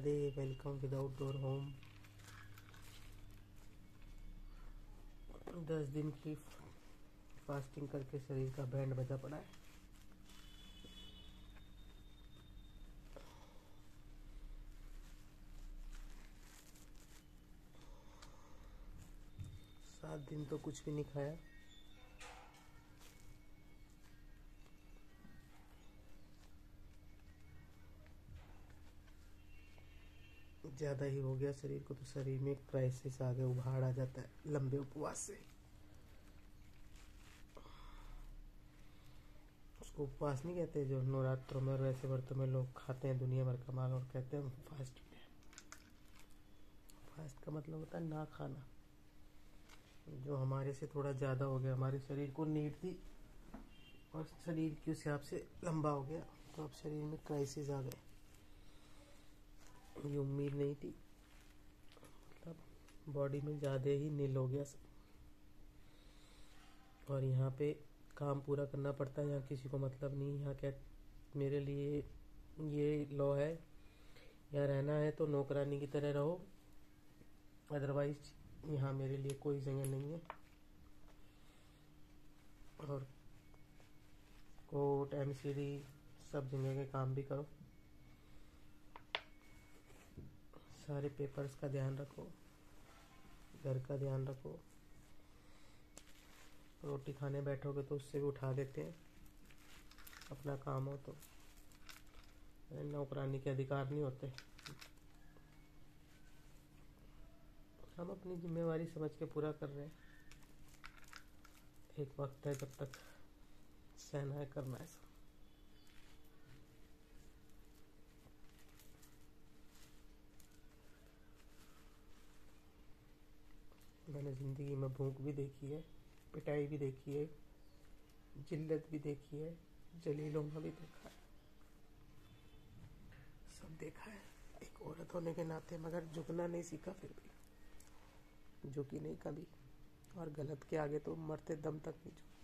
Radhe, welcome without door home. 10 दिन की fasting करके शरीर का बैंड बजा पड़ा है। सात दिन तो कुछ भी नहीं खाया। ज़्यादा ही हो गया शरीर को, तो शरीर में क्राइसिस आ गया, उभाड़ आ जाता है लंबे उपवास से। उसको उपवास नहीं कहते जो नवरात्रों में और ऐसे व्रतों में लोग खाते हैं दुनिया भर का माल और कहते हैं फास्ट। फास्ट का मतलब होता है ना खाना। जो हमारे से थोड़ा ज़्यादा हो गया, हमारे शरीर को नीड थी और शरीर के हिसाब से लंबा हो गया, तो अब शरीर में क्राइसिस आ गए। ये उम्मीद नहीं थी, मतलब बॉडी में ज़्यादा ही नील हो गया सब। और यहाँ पे काम पूरा करना पड़ता है, यहाँ किसी को मतलब नहीं। यहाँ क्या मेरे लिए ये लॉ है, यहाँ रहना है तो नौकरानी की तरह रहो, अदरवाइज यहाँ मेरे लिए कोई जगह नहीं है। और कोर्ट एमसीडी सब जगह के काम भी करो, सारे पेपर्स का ध्यान रखो, घर का ध्यान रखो। रोटी खाने बैठोगे तो उससे भी उठा देते हैं, अपना काम हो तो। नौकरानी के अधिकार नहीं होते। हम अपनी जिम्मेवारी समझ के पूरा कर रहे हैं। एक वक्त है जब तक सहना है, करना है सब। मैंने ज़िंदगी में भूख भी देखी है, पिटाई भी देखी है, जिल्लत भी देखी है, जलीलों में भी देखा है, सब देखा है एक औरत होने के नाते। मगर झुकना नहीं सीखा, फिर भी झुकी नहीं कभी। और गलत के आगे तो मरते दम तक नहीं झुकी।